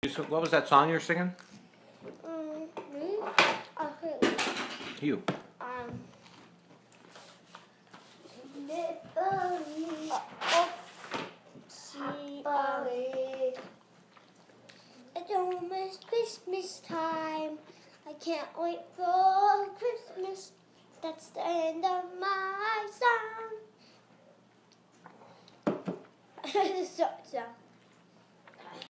So what was that song you were singing? Me? Okay. You. It's almost Christmas time. I can't wait for Christmas. That's the end of my song. So